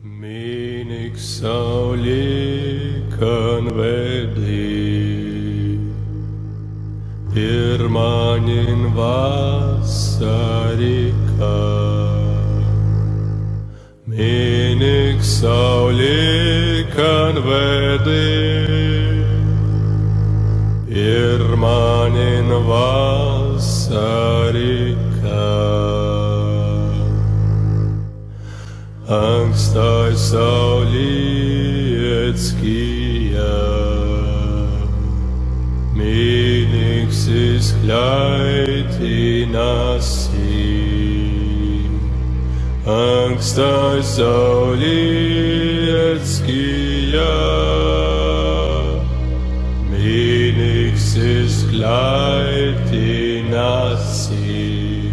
Mīnīgs saulī, kan vedī, pirmaņin vasarikā. Mīnīgs saulī, kan vedī, pirmaņin vasarikā. Angstai saulieckia, mīnīgs izklaitinasi. Angstai saulieckia, mīnīgs izklaitinasi.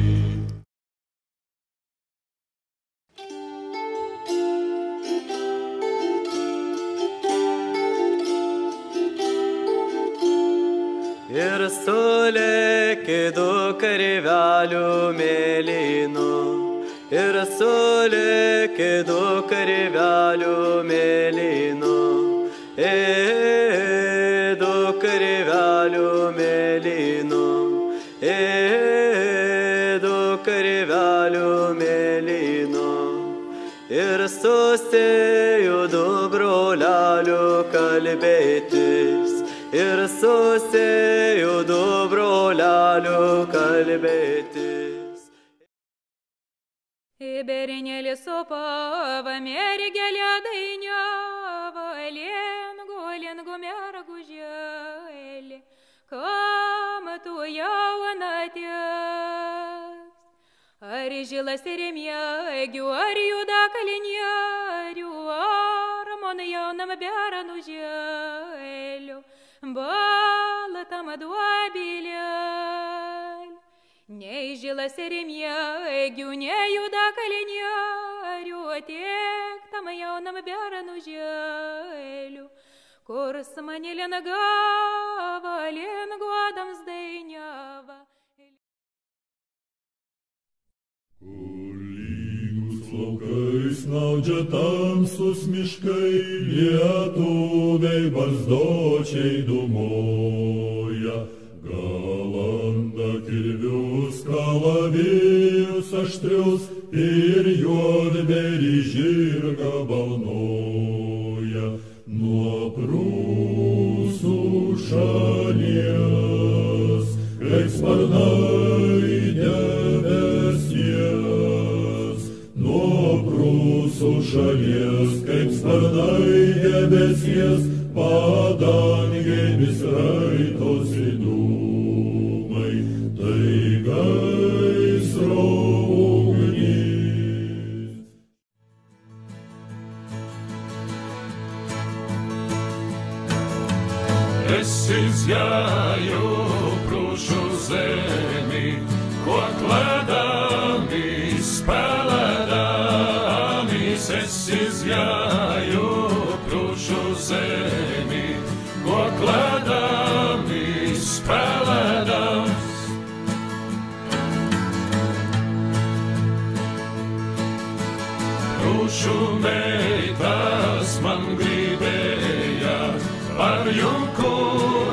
Ir sulėkė du karvelių mėlynų, ir sulėkė du karvelių mėlynų, du karvelių mėlynų, du karvelių mėlynų. Ir susėjo du brolelių kalbėtis, ir susėjo du brolelių kalbėtis. Iberinėlį supava, mergelė dainiava, lengu mergu žėlė, kam tu jaunaties. Ar žilas ir mėgių, ar juda kalinierių, ar man jaunam beranų žėlių, baltam duobilėl. Nei žilas ir mėgių, nei juda kalinierių, tiek tam jaunam beranų žėlių, kurs mane lengava, lenguodams dainiava. Laukais snaudžia tamsus miškai, lietuviai barzdočiai dūmoja. Galanda kirvius, kalavijus aštrius ir juodberį žirgą balnoja. Nuo prūsų šalies, kaip sparnai debesies. Nuo prūsų šalies, kaip sparnai debesies, padangėmis raitosi dūmai, tai gaisro ugnis. Esi zjaju prūšu zemi, ko kladamis, paladamis. Esi zjaju prūšu zemi, ko kladamis, paladamis. Prūšu meitas man gribēja, par jumku